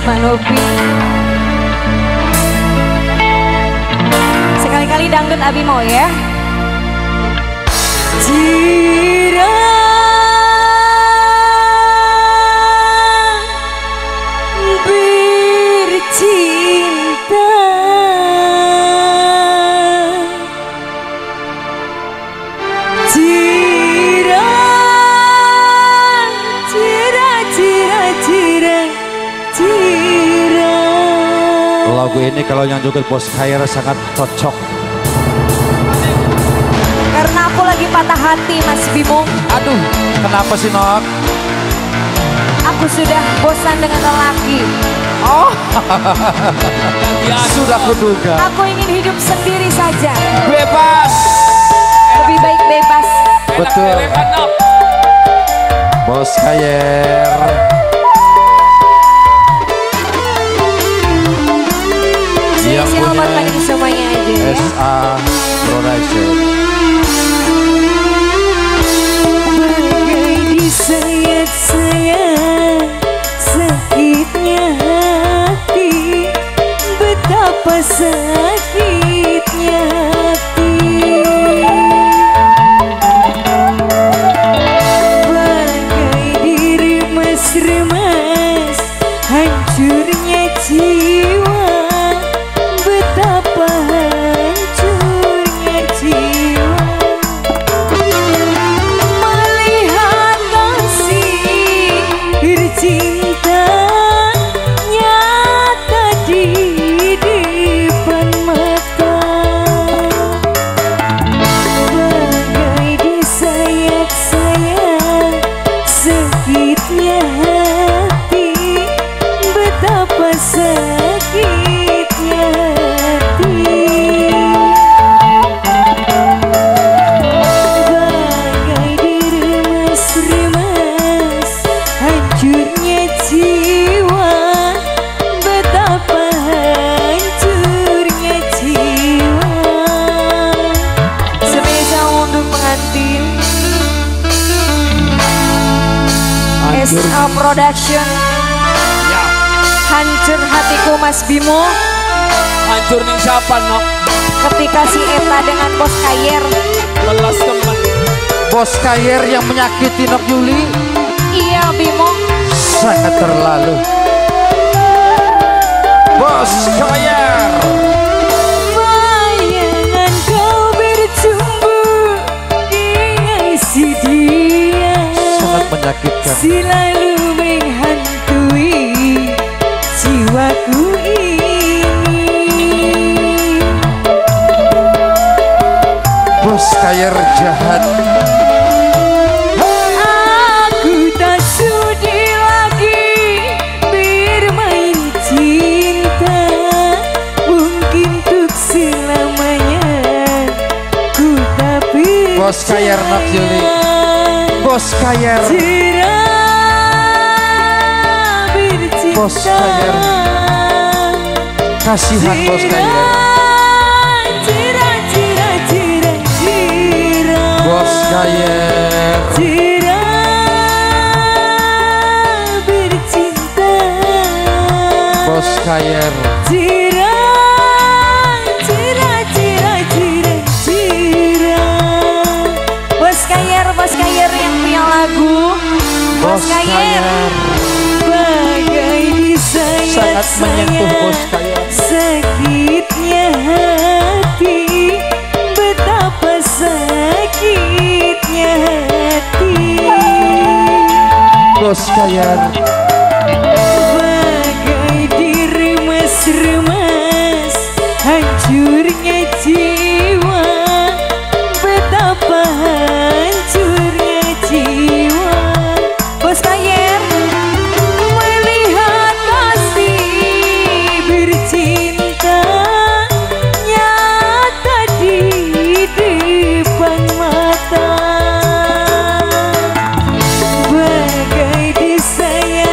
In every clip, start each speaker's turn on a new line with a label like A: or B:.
A: Mbak Novi. Sekali-kali dangdut Abi mau ya.
B: Bercinta
C: lagu ini kalau yang joget Bos Khair sangat cocok.
A: Karena aku lagi patah hati Mas Bimo.
C: Aduh, kenapa sih Nok?
A: Aku sudah bosan dengan lelaki.
C: Oh, sudah kuduga.
A: Aku ingin hidup sendiri saja.
C: Bebas.
A: Lebih baik bebas.
C: Betul. Bos Khair. Yang punya
A: semuanya aja ya.
C: SA Production.
B: Bagai disayat-sayat sakitnya hati, betapa sakitnya hati. Bagai diremas-remas hancurnya jiwa, betapa hancurnya jiwa. Melihat kasih bercinta nyata di depan mata, bagai disayat-sayat sakitnya hati, betapa sakitnya hati. Bagai diremas-remas hancurnya jiwa, betapa hancurnya jiwa.
A: Spesial untuk pengantin SA Production. Hancur hatiku Mas Bimo.
D: Hancur nih siapa Nok?
A: Ketika si Eta dengan Bos Khair.
D: Belas teman.
C: Bos Khair yang menyakiti Nok Yuli
A: Iya Bimo.
C: sangat terlalu. Bos Khair.
B: Bayangan kau bercumbu dengan si dia,
C: Sangat menyakitkan.
B: selalu menghantui jiwaku ini.
C: Bos Khair jahat.
B: Aku tak sudi lagi bermain cinta, mungkin untuk selamanya ku tak percaya.
C: Bos Khair Nok Yuli. Bos Khair. Bos Khair. Kasihan Bos Khair. Bos Khair. Bos Khair.
A: Bos Khair yang punya lagu. Bos Khair.
B: Bagai
C: Sangat menyentuh Bos
B: disayat-sayat
C: Khair.
B: sakitnya hati, betapa sakitnya hati.
C: Bos Khair.
B: Bagai diremas-remas hancurnya jiwa, betapa hancurnya jiwa.
A: Bos Khair.
B: Melihat kasih bercinta nyata di depan mata, bagai disayat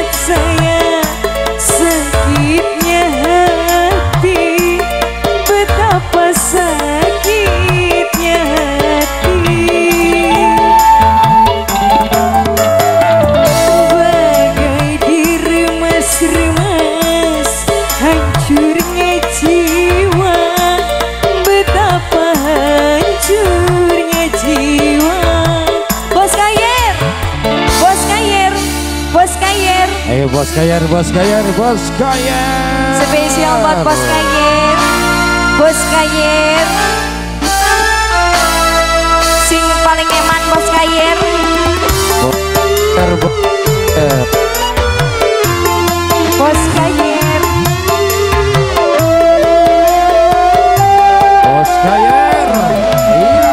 C: Oke, Bos Kayer, Bos Kayer, Bos Kayer.
A: Spesial buat Bos Kayer. Bos Kayer. Sing paling eman Bos Kayer.
C: Bos Kayer, Bos Kayer.
A: Bos Kayer.
C: Bos Kayer. Iya.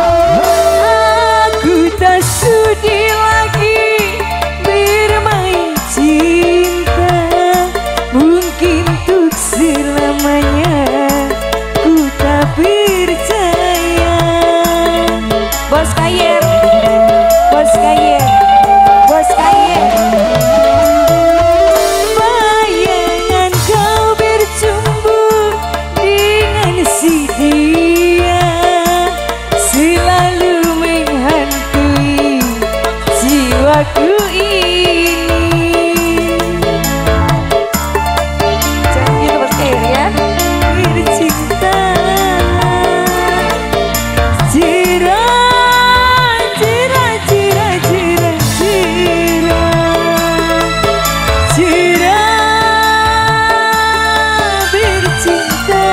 B: Aku tak sudi lagi bermain cinta. Mungkin untuk selamanya ku tak percaya.
A: Bos Kayer. Bos Kayer. Bos Kayer.
B: Bayangan kau bercumbu dengan si dia, selalu menghantui jiwaku ini.
A: Jangan gitu Bos Kayer ya.
B: Bercinta Jirah, jirah, jirah, jirah, jirah, jirah bercinta.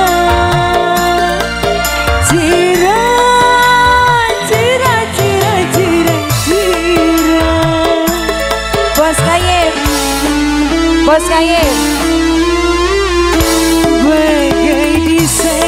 B: Jirah, jirah, jirah, jirah, jirah.
A: Bos Kayer. Bos Kayer.
B: Bagai di